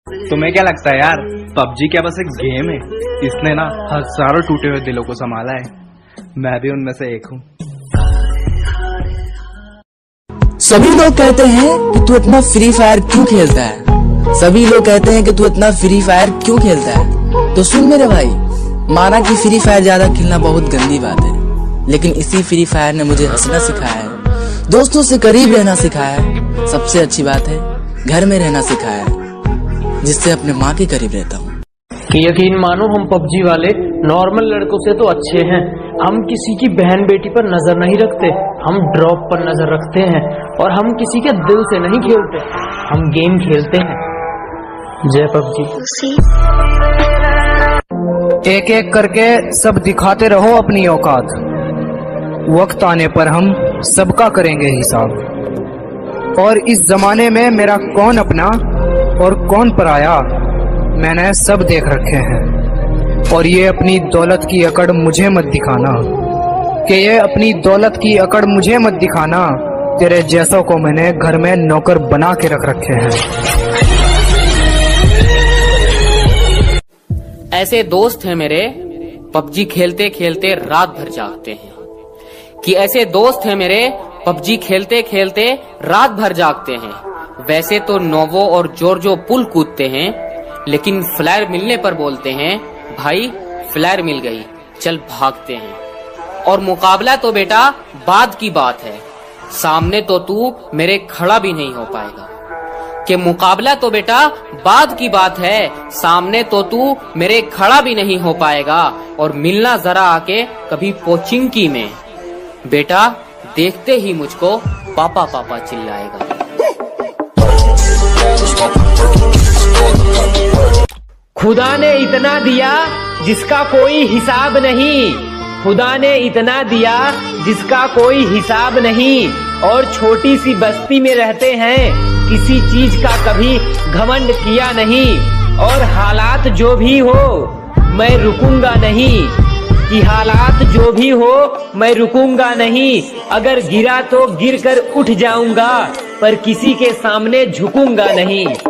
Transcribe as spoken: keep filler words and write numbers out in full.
तुम्हें क्या लगता है यार, पबजी क्या बस एक गेम है? इसने ना हजारों टूटे हुए दिलों को संभाला है। मैं भी उनमें से एक हूँ। सभी लोग कहते हैं कि तू इतना फ्री फायर क्यों खेलता है। सभी लोग कहते हैं कि तू इतना फ्री फायर क्यों खेलता है। तो सुन मेरे भाई, माना कि फ्री फायर ज्यादा खेलना बहुत गंदी बात है, लेकिन इसी फ्री फायर ने मुझे हंसना सिखाया है, दोस्तों से करीब रहना सिखाया है, सबसे अच्छी बात है घर में रहना सिखाया है, जिससे अपने माँ के करीब रहता हूँ। कि यकीन मानो हम पबजी वाले नॉर्मल लड़कों से तो अच्छे हैं। हम किसी की बहन बेटी पर नजर नहीं रखते, हम ड्रॉप पर नजर रखते हैं, और हम किसी के दिल से नहीं खेलते, हम गेम खेलते हैं। जय पबजी। एक एक करके सब दिखाते रहो अपनी औकात, वक्त आने पर हम सबका करेंगे हिसाब। और इस जमाने में मेरा कौन अपना और कौन पराया, मैंने सब देख रखे हैं। और ये अपनी दौलत की अकड़ मुझे मत दिखाना, कि ये अपनी दौलत की अकड़ मुझे मत दिखाना, तेरे जैसों को मैंने घर में नौकर बना के रख रखे हैं। ऐसे दोस्त हैं मेरे, पबजी खेलते खेलते रात भर जागते हैं। कि ऐसे दोस्त हैं मेरे, पबजी खेलते खेलते रात भर जागते हैं। वैसे तो नोवो और जॉर्जो पुल कूदते हैं, लेकिन फ्लायर मिलने पर बोलते हैं भाई फ्लायर मिल गई, चल भागते हैं। और मुकाबला तो बेटा बाद की बात है, सामने तो तू मेरे खड़ा भी नहीं हो पाएगा। कि मुकाबला तो बेटा बाद की बात है, सामने तो तू मेरे खड़ा भी नहीं हो पाएगा। और मिलना जरा आके कभी पोचिंकी में, बेटा देखते ही मुझको पापा पापा चिल्लाएगा। खुदा ने इतना दिया जिसका कोई हिसाब नहीं, खुदा ने इतना दिया जिसका कोई हिसाब नहीं। और छोटी सी बस्ती में रहते हैं, किसी चीज का कभी घमंड किया नहीं। और हालात जो भी हो मैं रुकूंगा नहीं, कि हालात जो भी हो मैं रुकूंगा नहीं। अगर गिरा तो गिर कर उठ जाऊंगा, पर किसी के सामने झुकूंगा नहीं।